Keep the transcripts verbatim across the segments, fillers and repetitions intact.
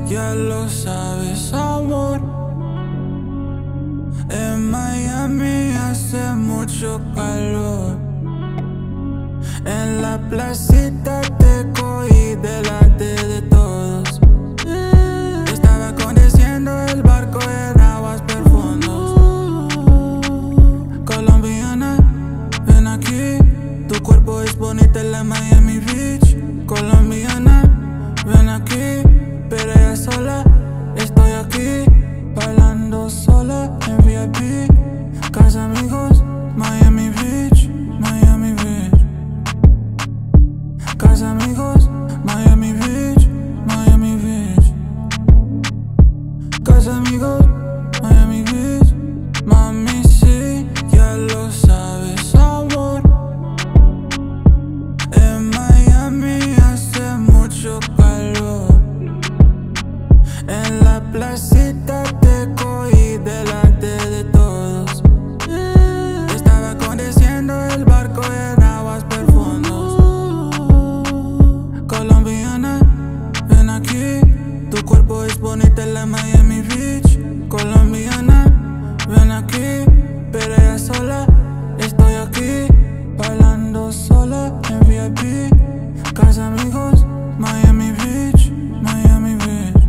ya lo sabes, amor. En Miami hace mucho calor. En la placita te cogí delante de todos. Estaba conduciendo el barco en aguas profundas. Colombiana, ven aquí. Tu cuerpo es bonito en la Miami Beach. Colombiana, ven aquí. Pelea sola, estoy aquí. Bailando sola en V I P. Casa amigos, Miami Beach, Miami Beach. Casa amigos, Miami Beach, Miami Beach. Casa amigos, Miami Beach. Mami, sí, ya lo sabes, amor. En Miami hace mucho calor. En la placita te cogí delante de todos. Estaba conduciendo el barco en aguas profundas. Colombiana, ven aquí. Tu cuerpo es bonito en la Miami Beach. Colombiana, ven aquí. Pelea sola, estoy aquí. Bailando sola en V I P. Casa amigos, Miami Beach, Miami Beach.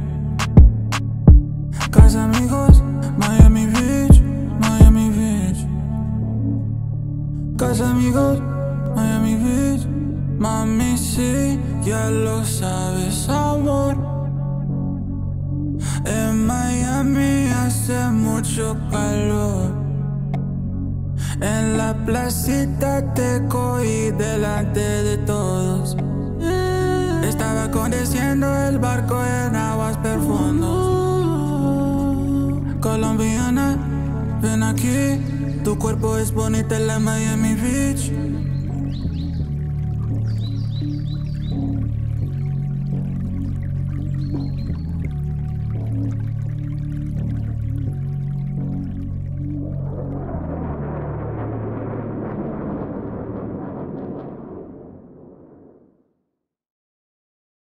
Casa amigos, Miami Beach, Miami Beach. Casa amigos, Miami Beach. Mami, sí, ya lo sabes, amor. En Miami hace mucho calor. En la placita te cogí delante de todos. Estaba conduciendo el barco en aguas profundas. Colombiana, ven aquí. Tu cuerpo es bonito en la Miami Beach.